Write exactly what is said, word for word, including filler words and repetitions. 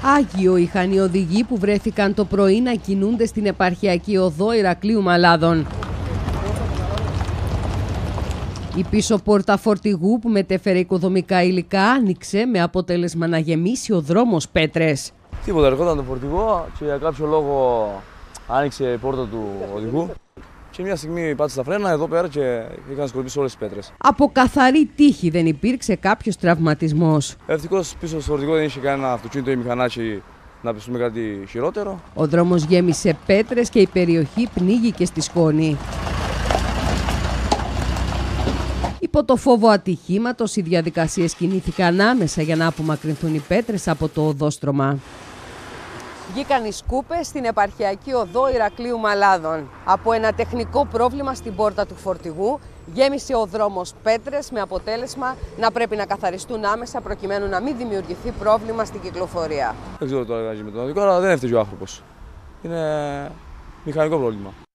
Άγιο είχαν οι οδηγοί που βρέθηκαν το πρωί να κινούνται στην επαρχιακή οδό Ηρακλείου Μαλάδων. Η πίσω πόρτα φορτηγού που μετέφερε οικοδομικά υλικά άνοιξε με αποτέλεσμα να γεμίσει ο δρόμος πέτρες. Τίποτα, ερχόταν το φορτηγό και για κάποιο λόγο άνοιξε η πόρτα του οδηγού και μια στιγμή πάτησε τα φρένα εδώ πέρα και είχαν σκορπίσει όλες τις πέτρες. Από καθαρή τύχη δεν υπήρξε κάποιος τραυματισμός. Ευτυχώς πίσω στο φορτηγό δεν είχε κανένα αυτοκίνητο ή μηχανάκι να πιστούμε κάτι χειρότερο. Ο δρόμος γέμισε πέτρες και η περιοχή πνίγηκε στη σκόνη. Υπό το φόβο ατυχήματος, οι διαδικασίες κινήθηκαν άμεσα για να απομακρυνθούν οι πέτρες από το οδόστρωμα. Βγήκαν οι σκούπες στην επαρχιακή οδό Ηρακλείου Μαλάδων. Από ένα τεχνικό πρόβλημα στην πόρτα του φορτηγού γέμισε ο δρόμος πέτρες με αποτέλεσμα να πρέπει να καθαριστούν άμεσα προκειμένου να μην δημιουργηθεί πρόβλημα στην κυκλοφορία. Δεν ξέρω τώρα τι με τον οδηγό, αλλά δεν έφταιγε ο άνθρωπος. Είναι μηχανικό πρόβλημα.